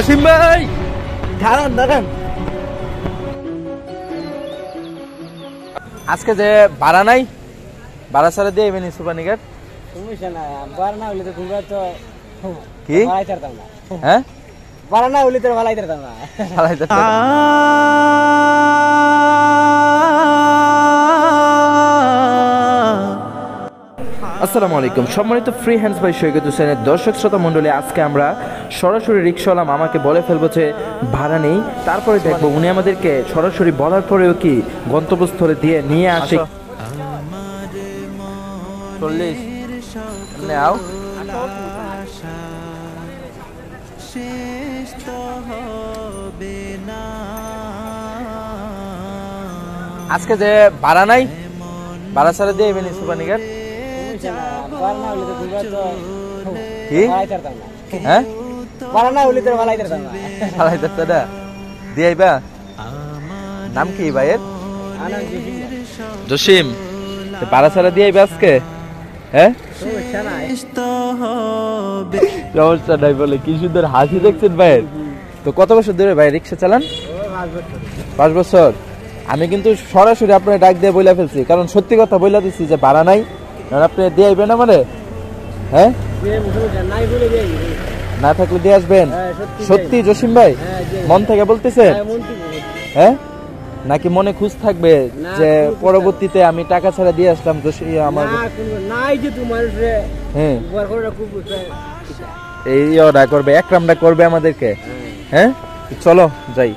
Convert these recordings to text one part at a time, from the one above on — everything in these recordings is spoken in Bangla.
জসিম ভাই দাঁড়ান দাঁড়ান, আজকে যে ভাড়া নাই, ভাড়া ছাড়া দিয়ে এবেন সুপানিঘাট। সমস্যা না, ভাড়া না হলে তো তোমরা তো কি ভাড়াই ছাড়তাম না। হ্যাঁ, ভাড়া না হলে তো ভাড়াই ছাড়তাম না। আসসালামু আলাইকুম, সম্মানিত ফ্রি হ্যান্ডস বাই সৈকত হোসেনের দর্শক শ্রোতা মণ্ডলী, আজকে আমরা সরাসরি রিক্সাওয়ালা মামাকে বলে ফেলবো যে ভাড়া নেই, তারপরে দেখবো উনি আমাদেরকে সরাসরি বলার পরেও কি গন্তব্যস্থলে দিয়ে নিয়ে আসে। 40 নাও, আজকে যে ভাড়া নাই, ভাড়া ছাড়া দিয়ে এবেন সুপানিঘাট। কি হ্যাঁ, ভাড়া না হলে তো ভাড়াই ছাড়তাম না। ভাড়াই ছাড়তে না দিয়ে আইবা। নাম কি ভাইয়ের? জসিম। ভাড়া ছাড়া দিয়ে আইবা আজকে? হ্যাঁ, সমস্যা নাই বলে কি সুন্দর হাসি দেখছেন ভাইয়ের। তো কত বছর ধরে ভাই রিক্সা চালান? 5 বছর। আমি কিন্তু সরাসরি আপনার ডাক দিয়ে বইলা ফেলছি, কারণ সত্যি কথা বইলা দিচ্ছি যে ভাড়া নাই, আপনি দিয়ে আইবেন না মানে। হ্যাঁ, না থাকলে দিয়ে আসবেন। সত্যি জসিম ভাই মন থেকে বলতেছেন? হ্যাঁ, নাকি মনে খুশ থাকবে যে পরবর্তীতে আমি টাকা ছাড়া দিয়ে আসলাম? আমার এই অর্ডার করবে, একরামটা করবে আমাদেরকে। হ্যাঁ, চলো যাই।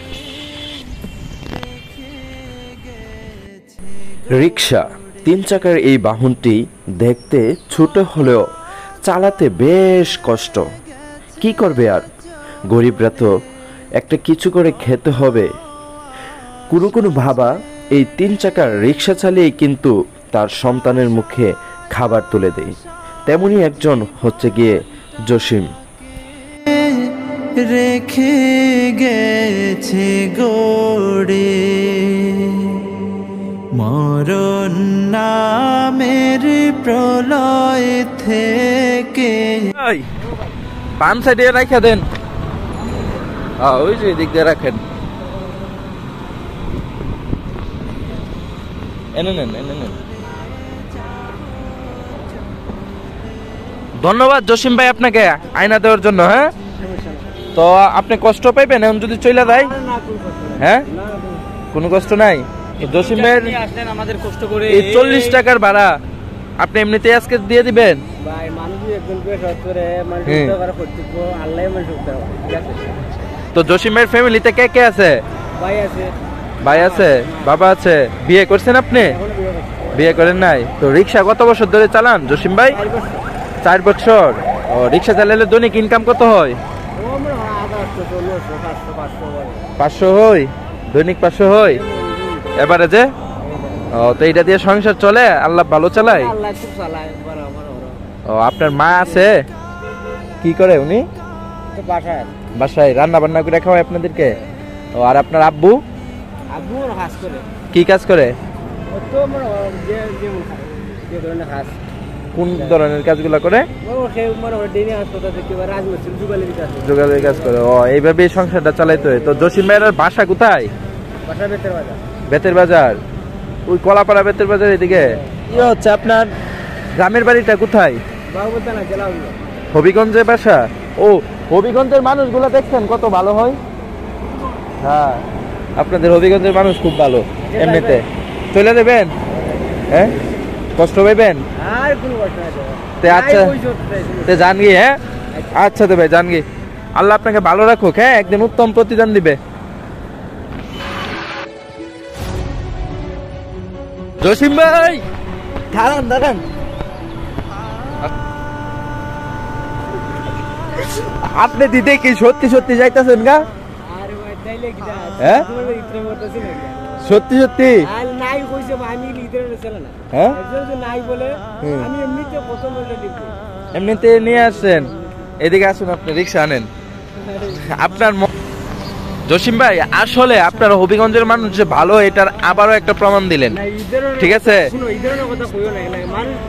রিক্সা 3 চাকার এই বাহনটি দেখতে ছোট হলেও চালাতে বেশ কষ্ট। কি করবে আর, গরিবরা তো একটা কিছু করে খেতে হবে। কোনো বাবা এই 3 চাকার রিক্সা চালিয়ে কিন্তু তার সন্তানের মুখে খাবার তুলে দেয়। তেমনি একজন হচ্ছে গিয়ে জসিম। রেখে গেছে গড়ে মরণ নামের প্রলয় থেকে। বাম সাইডে রাখা দেন, ওই যে দিক দিয়ে রাখেন। এনে নেন, এনে নেন। ধন্যবাদ জসিম ভাই আপনাকে আয়না দেওয়ার জন্য। হ্যাঁ, তো আপনি কষ্ট পাইবেন এখন যদি চলে যায়? হ্যাঁ, কোনো কষ্ট নাই। জসিম ভাইয়ের আমাদের কষ্ট করে 40 টাকার ভাড়া আপনি এমনিতে আজকে দিয়ে দিবেন? তো জসিম ভাইয়ের ফ্যামিলিতে কে কে আছে? ভাই আছে, বাবা আছে। বিয়ে করছেন আপনি? বিয়ে করেন নাই। তো রিক্সা কত বছর ধরে চালান জসিম ভাই? 4 বছর। ও, রিক্সা চালালে দৈনিক ইনকাম কত হয়? 500 হয়, দৈনিক 500 হয় এবারে যে। ও, তো এইটা দিয়ে সংসার চলে? আল্লাহ ভালো চালায়? ও, আপনার মা আছে? কি করে উনি? বাসায় রান্না বান্না করে খাওয়ায় আপনাদেরকে? ও, আর আপনার আব্বু? কি কাজ করে? কোন ধরনের কাজগুলো করে? যোগাযোগের কাজ করে। ও, এইভাবে সংসারটা চালাইতে হয়। তো জসিম ভাইয়ের বাসা কোথায়? বেতের বাজার, ওই কলাপাড়া বেতের বাজার এদিকে। ইয়ে হচ্ছে আপনার গ্রামের বাড়িটা কোথায়? হবিগঞ্জে বাসা। ও, হবিগঞ্জের মানুষগুলো দেখছেন কত ভালো হয়। হ্যাঁ, আপনাদের হবিগঞ্জের মানুষ খুব ভালো। এমনিতে চলে দেবেন? হ্যাঁ, কষ্ট পাইবেন? আচ্ছা জান গি। হ্যাঁ, আচ্ছা তো ভাই জান গি, আল্লাহ আপনাকে ভালো রাখুক। হ্যাঁ, একদিন উত্তম প্রতিদান দিবে। জসিম ভাই দাঁড়ান দাঁড়ান, আপনি দিতে কি সত্যি সত্যি যাইতেছেন গা? হ্যাঁ, সত্যি সত্যি? এমনিতে নিয়ে আসছেন, এদিকে আসুন, আপনি রিক্সা আনেন। আপনার জসিম ভাই আসলে আপনার হবিগঞ্জের মানুষ যে ভালো, এটার আবারও একটা প্রমাণ দিলেন। ঠিক আছে,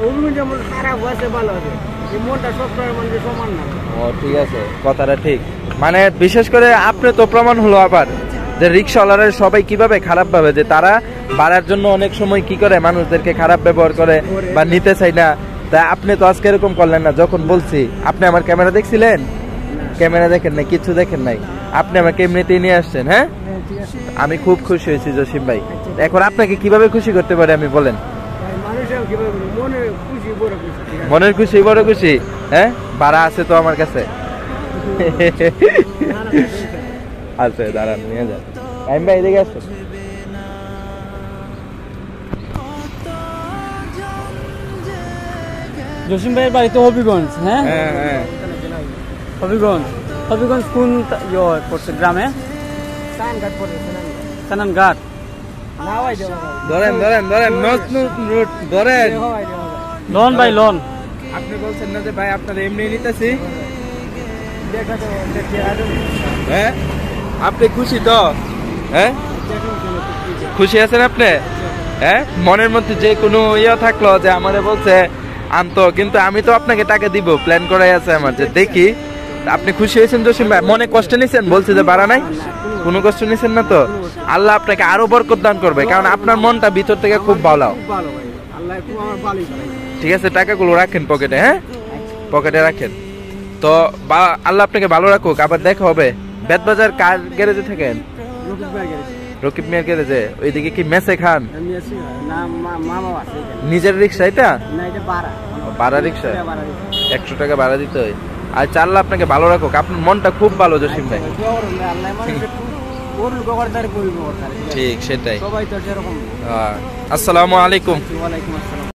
ঠিক আছে, কথাটা ঠিক। মানে বিশেষ করে আপনি তো প্রমাণ হলো আবার যে রিক্সাওয়ালারা সবাই কিভাবে খারাপ ভাবে, যে তারা ভাড়ার জন্য অনেক সময় কি করে মানুষদেরকে খারাপ ব্যবহার করে বা নিতে চায় না। তা আপনি তো আজকে এরকম করলেন না, যখন বলছি আপনি আমার ক্যামেরা দেখছিলেন? ক্যামেরা দেখেন নাই, কিছু দেখেন নাই, আপনি আমাকে এমনিতেই নিয়ে আসছেন। হ্যাঁ, আমি খুব খুশি হয়েছি জসিম ভাই। এখন আপনাকে কিভাবে খুশি করতে পারে আমি বলেন? মনের খুশি, বড় খুশি। হ্যাঁ, ভাড়া আছে তো আমার কাছে। আছে, দাঁড়ান নিয়ে যান। টাইম ভাই এদিকে আসুন। জসিম ভাইয়ের বাড়ি তো হবিগঞ্জ। হ্যাঁ, হ্যাঁ হ্যাঁ, হবিগঞ্জ। হবিগঞ্জ কোন পড়ছে গ্রামে? সানানঘাট। ধরেন ধরেন ধরেন, নতুন রুট ধরেন। লোন ভাই লোন। আপনি বলছেন না যে ভাই আপনারা এমনি নিতেছি? হ্যাঁ, আপনি খুশি তো? হ্যাঁ, খুশি আছেন আপনি? হ্যাঁ, মনের মধ্যে যে কোনো ইয়ে থাকলো যে আমারে বলছে আনতো, কিন্তু আমি তো আপনাকে টাকা দিব, প্ল্যান করাই আছে আমার, যে দেখি আপনি খুশি হয়েছেন জসিম ভাই? মনে কষ্ট নিছেন? বলছে যে বাড়া নাই, কোনো কষ্ট নিছেন না তো? আল্লাহ আপনাকে আরো বরকত দান করবে, কারণ আপনার মনটা ভিতর থেকে খুব ভালো। ঠিক আছে, টাকাগুলো রাখেন পকেটে। হ্যাঁ, পকেটে রাখেন তো। আল্লাহ আপনাকে ভালো রাখুক। আবার দেখা হবে। বেতবাজার কার গ্যারেজে থাকেন? রকিব মিয়ার গ্যারেজে। ওইদিকে কি মেসে খান? নিজের রিক্সা এটা? ভাড়া রিক্সা, 100 টাকা ভাড়া দিতে হয়। আচ্ছা, আল্লাহ আপনাকে ভালো রাখুক। আপনার মনটা খুব ভালো জসিম ভাই। ঠিক সেটাই। আসসালামু আলাইকুম।